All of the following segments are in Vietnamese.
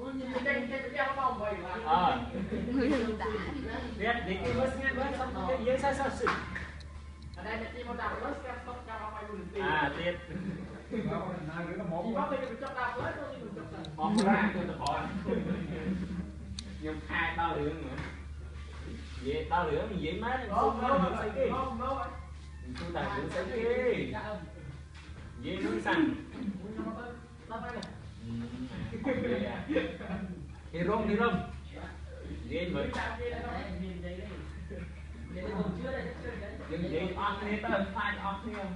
biết đi cái bớt nghe bớt xong cái dưới sao sự à tiếp một ra tôi bỏ nhưng hai bao lưỡng nữa vậy bao lưỡng mình dễ má không nó hướng xây kia tôi tài hướng xây kia dễ hướng xanh đi rong dễ mới dừng dễ on đi tới phai on đi không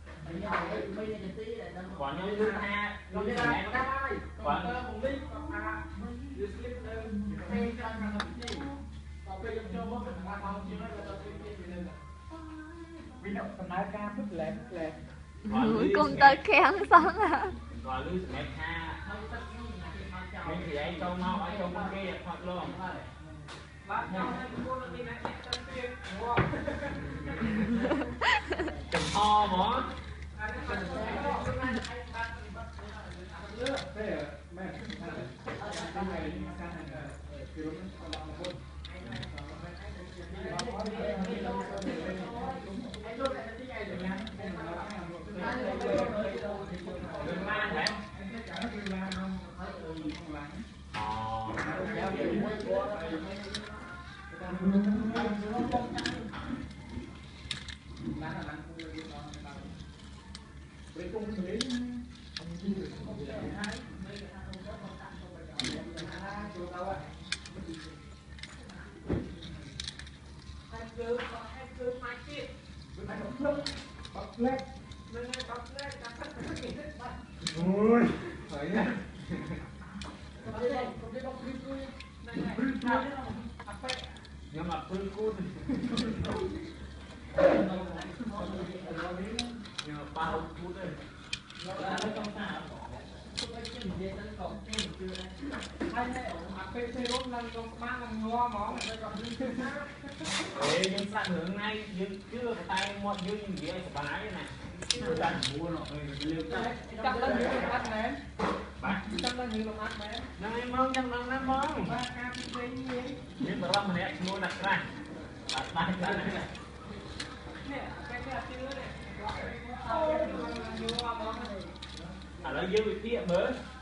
còn như thứ hai còn cùng tới khen xong à còn lưu mẹ tha mình thì anh trông mau ở trong bên kia hoặc luôn chầm ho mỏ ui phải nhá nhưng mà phun cút nhưng mà bao cút đây ê nhưng sẵn hướng ngay nhưng chưa tay một như những gì anh phải này chắc là những lồng ắt ném chắc là những lồng ắt ném này mong chắc là ném mong nhưng mà làm này mua đặt ra đặt tay ra này ở đây dưới tiệm mới